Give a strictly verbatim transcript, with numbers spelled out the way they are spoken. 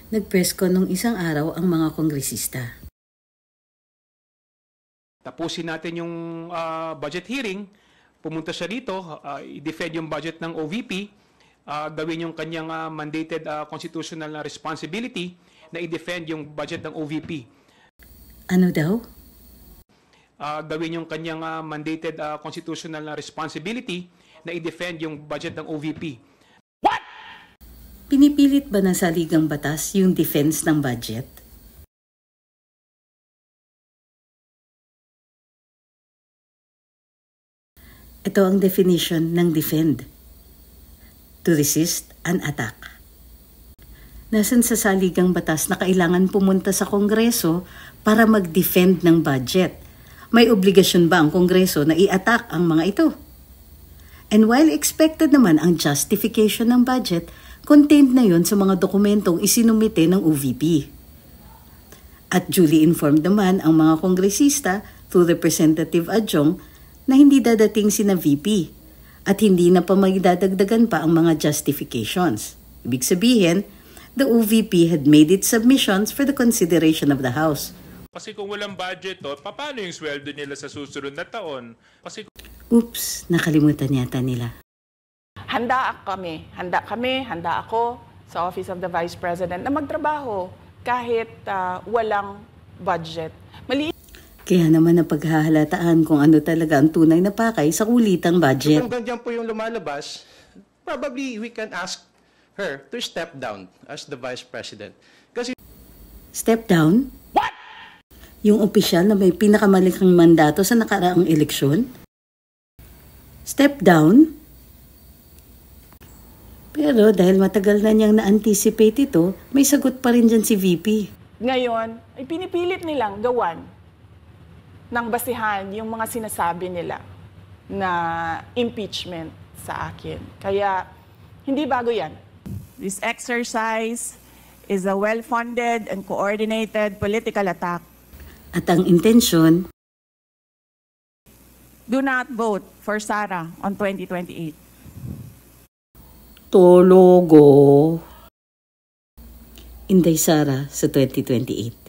Nagpresko nung isang araw ang mga kongresista. Tapusin natin yung uh, budget hearing, pumunta siya dito, uh, i-defend yung budget ng O V P, uh, gawin yung kanyang uh, mandated uh, constitutional na responsibility na i-defend yung budget ng O V P. Ano daw? Uh, gawin yung kanyang uh, mandated uh, constitutional na responsibility na i-defend yung budget ng O V P. What? Pinipilit ba ng saligang batas yung defense ng budget? Ito ang definition ng defend. To resist an attack. Nasaan sa saligang batas na kailangan pumunta sa Kongreso para mag-defend ng budget? May obligasyon ba ang Kongreso na i-attack ang mga ito? And while expected naman ang justification ng budget, contained na yon sa mga dokumentong isinumite ng O V P. At duly informed naman ang mga kongresista through Representative Adjong na hindi dadating sina V P at hindi na pa magdadagdagan pa ang mga justifications. Ibig sabihin, the O V P had made its submissions for the consideration of the House. Kasi kung walang budget, to, paano yung sweldo nila sa susunod na taon? Kasi... Oops, nakalimutan yata nila. Handa kami, handa kami, handa ako sa Office of the Vice President na magtrabaho kahit uh, walang budget. Mali Kaya naman ang paghahalataan kung ano talaga ang tunay na pakay sa kulitang budget. Kung ganyan po yung lumalabas, probably we can ask her to step down as the Vice President. Kasi Step down? What? Yung opisyal na may pinakamaliking mandato sa nakaraang eleksyon? Step down? Pero dahil matagal na niyang na-anticipate ito, may sagot pa rin dyan si V P. Ngayon, ay pinipilit nilang gawan ng basihan yung mga sinasabi nila na impeachment sa akin. Kaya, hindi bago yan. This exercise is a well-funded and coordinated political attack. At ang intensyon, do not vote for Sara on twenty twenty-eight. Tologo. Inday Sara sa twenty twenty-eight.